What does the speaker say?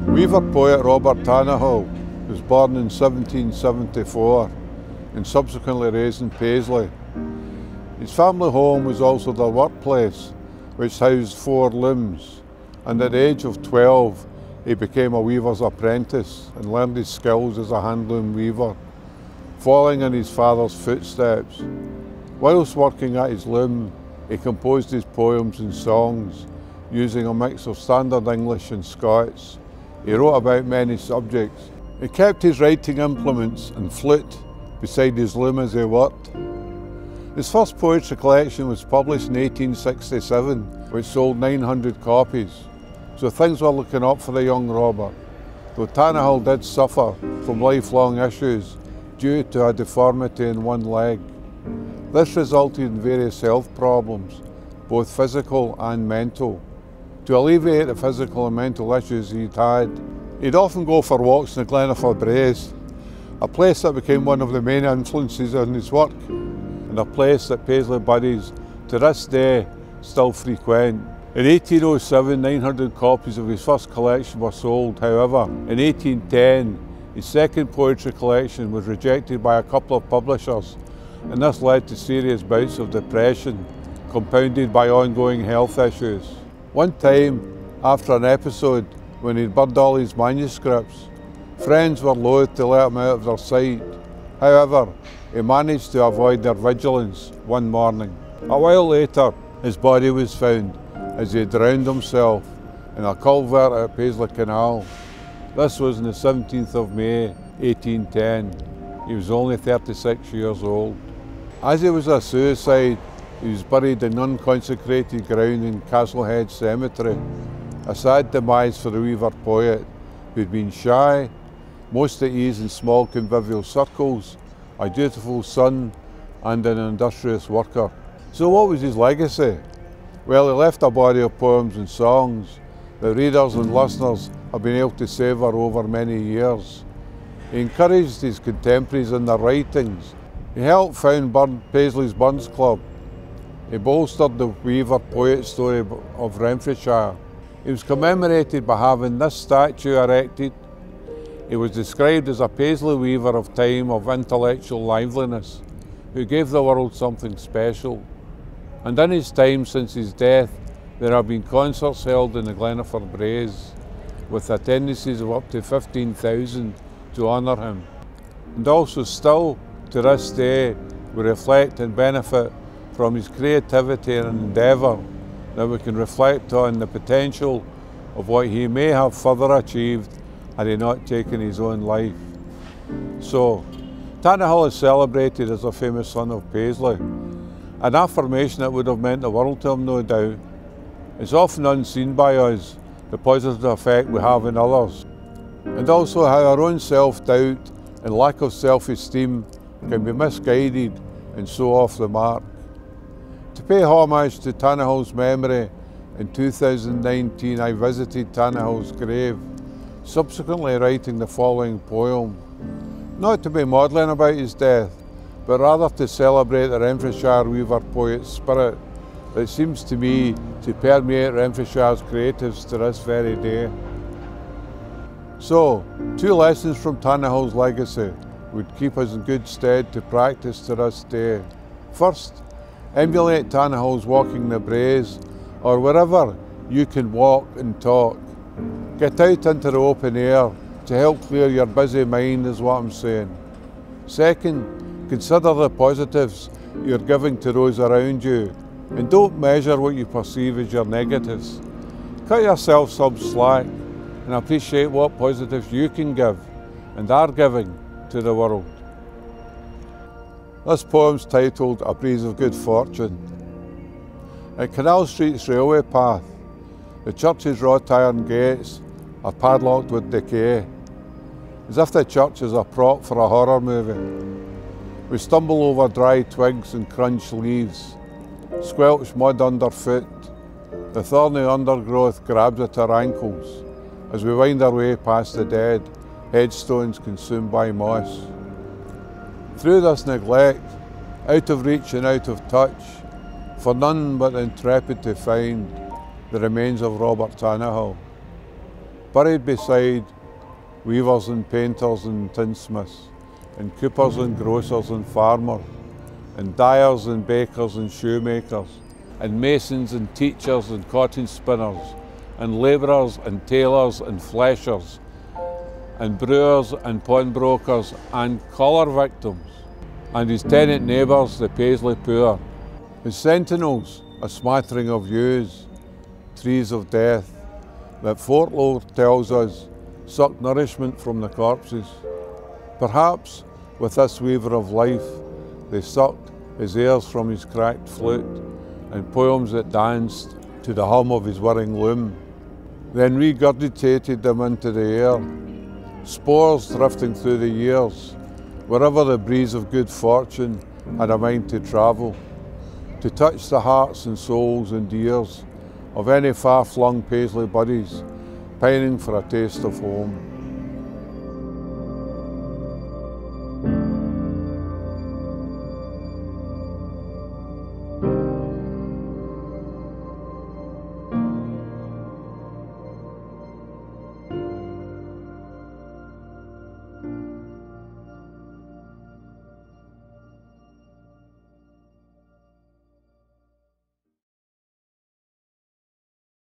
Weaver poet Robert Tannahill was born in 1774 and subsequently raised in Paisley. His family home was also their workplace, which housed 4 looms, and at the age of 12 he became a weaver's apprentice and learned his skills as a handloom weaver, following in his father's footsteps. Whilst working at his loom, he composed his poems and songs using a mix of standard English and Scots. He wrote about many subjects. He kept his writing implements and flute beside his loom as he worked. His first poetry collection was published in 1867, which sold 900 copies, so things were looking up for the young Robert, though Tannahill did suffer from lifelong issues due to a deformity in one leg. This resulted in various health problems, both physical and mental. To alleviate the physical and mental issues he'd often go for walks in the Glenaford Braes, a place that became one of the main influences on his work, and a place that Paisley buddies to this day still frequent. In 1807, 900 copies of his first collection were sold. However, in 1810, his second poetry collection was rejected by a couple of publishers, and this led to serious bouts of depression, compounded by ongoing health issues. One time, after an episode when he'd burned all his manuscripts, friends were loath to let him out of their sight. However, he managed to avoid their vigilance one morning. A while later, his body was found as he drowned himself in a culvert at Paisley Canal. This was on the 17th of May, 1810. He was only 36 years old. As he was a suicide, he was buried in unconsecrated ground in Castlehead Cemetery, a sad demise for the Weaver poet, who'd been shy, most at ease in small convivial circles, a dutiful son and an industrious worker. So what was his legacy? Well, he left a body of poems and songs that readers and listeners have been able to savour over many years. He encouraged his contemporaries in their writings. He helped found Paisley's Burns Club. He bolstered the Weaver poet story of Renfrewshire. He was commemorated by having this statue erected. He was described as a Paisley weaver of time of intellectual liveliness, who gave the world something special. And in his time since his death, there have been concerts held in the Glenaford Braes, with attendances of up to 15,000 to honour him. And also still, to this day, we reflect and benefit from his creativity and endeavour, that we can reflect on the potential of what he may have further achieved had he not taken his own life. So, Tannahill is celebrated as a famous son of Paisley, an affirmation that would have meant the world to him, no doubt. It's often unseen by us, the positive effect we have in others, and also how our own self-doubt and lack of self-esteem can be misguided and so off the mark. To pay homage to Tannahill's memory, in 2019 I visited Tannahill's grave, subsequently writing the following poem, not to be maudlin about his death, but rather to celebrate the Renfrewshire Weaver poet's spirit that seems to me to permeate Renfrewshire's creatives to this very day. So, 2 lessons from Tannahill's legacy would keep us in good stead to practice to this day. First, emulate Tannahill's walking the Braes, or wherever you can walk and talk. Get out into the open air to help clear your busy mind is what I'm saying. Second, consider the positives you're giving to those around you, and don't measure what you perceive as your negatives. Cut yourself some slack and appreciate what positives you can give and are giving to the world. This poem's titled A Breeze of Good Fortune. At Canal Street's railway path, the church's wrought iron gates are padlocked with decay, as if the church is a prop for a horror movie. We stumble over dry twigs and crunched leaves, squelch mud underfoot. The thorny undergrowth grabs at our ankles as we wind our way past the dead, headstones consumed by moss. Through this neglect, out of reach and out of touch, for none but the intrepid to find the remains of Robert Tannahill. buried beside weavers and painters and tinsmiths, and coopers and grocers and farmers, and dyers and bakers and shoemakers, and masons and teachers and cotton spinners, and labourers and tailors and fleshers, and brewers and pawnbrokers and collar victims, and his tenant neighbours, the Paisley poor. His sentinels, a smattering of yews, trees of death, that folklore tells us sucked nourishment from the corpses. Perhaps with this weaver of life, they sucked his airs from his cracked flute, and poems that danced to the hum of his whirring loom, then regurgitated them into the air, spores drifting through the years, wherever the breeze of good fortune had a mind to travel, to touch the hearts and souls and ears of any far-flung Paisley buddies pining for a taste of home.